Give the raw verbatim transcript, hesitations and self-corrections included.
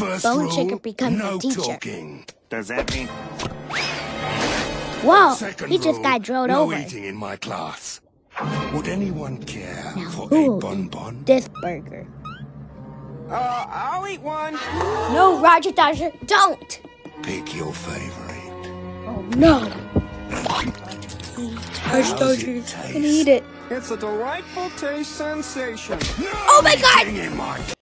First Bone rule, Shaker becomes no a teacher. talking. Does that mean? Whoa, Second he just rule, got drilled no over. eating in my class. Would anyone care Now for who a will bonbon? eat this burger? Uh, I'll eat one. No, Roger Dodger, don't! Pick your favorite. Oh no! How's Dodger it gonna eat taste? it. It's a delightful taste sensation. No Oh my God! eating in my